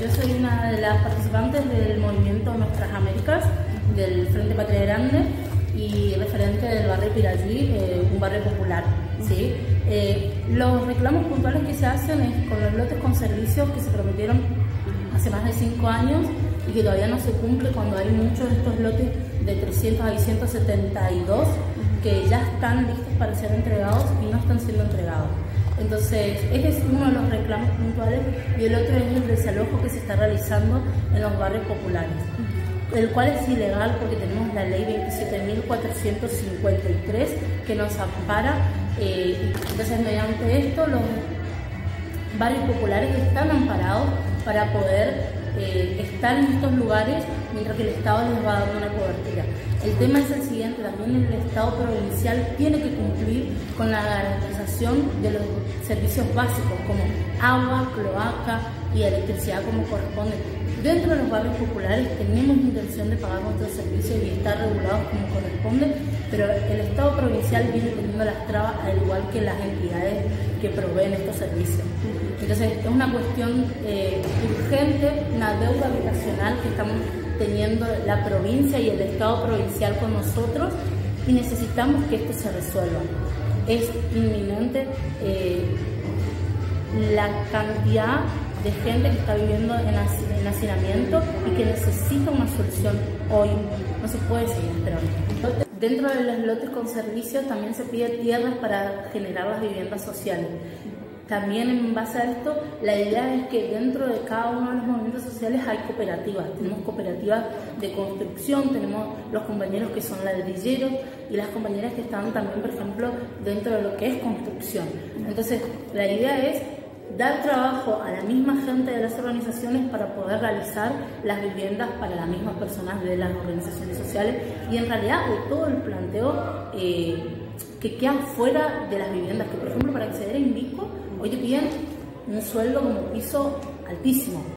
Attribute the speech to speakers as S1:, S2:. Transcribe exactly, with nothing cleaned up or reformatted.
S1: yo soy una de las participantes del movimiento Nuestras Américas, del Frente Patria Grande y referente del barrio Pirallí, eh, un barrio popular. ¿Sí? Eh, los reclamos puntuales que se hacen es con los lotes con servicios que se prometieron hace más de cinco años y que todavía no se cumple, cuando hay muchos de estos lotes de trescientos a ciento setenta y dos que ya están listos para ser entregados y no están siendo entregados. Entonces, este es uno de los reclamos puntuales y el otro es el desalojo que se está realizando en los barrios populares, el cual es ilegal porque tenemos la ley veintisiete mil cuatrocientos cincuenta y tres que nos ampara. Eh, entonces, mediante esto, los barrios populares están amparados para poder eh, estar en estos lugares mientras que el Estado les va a dar una cobertura. El tema es el siguiente: también el Estado provincial tiene que cumplir con la garantización de los servicios básicos como agua, cloaca y electricidad como corresponde. Dentro de los barrios populares tenemos intención de pagar nuestros servicios y estar regulados como corresponde, pero el Estado provincial viene teniendo las trabas, al igual que las entidades que proveen estos servicios. Entonces es una cuestión eh, urgente, una deuda habitacional que estamos teniendo la provincia y el Estado provincial con nosotros, y necesitamos que esto se resuelva. Es inminente eh, la cantidad de gente que está viviendo en hacinamiento y que necesita una solución hoy. No se puede seguir esperando. Dentro de los lotes con servicios también se pide tierras para generar las viviendas sociales. También en base a esto, la idea es que dentro de cada uno de los movimientos sociales hay cooperativas. Tenemos cooperativas de construcción, tenemos los compañeros que son ladrilleros y las compañeras que están también, por ejemplo, dentro de lo que es construcción. Entonces, la idea es dar trabajo a la misma gente de las organizaciones para poder realizar las viviendas para las mismas personas de las organizaciones sociales, y en realidad de todo el planteo eh, que queda fuera de las viviendas, que por ejemplo para acceder a Invico hoy te piden un sueldo como piso altísimo.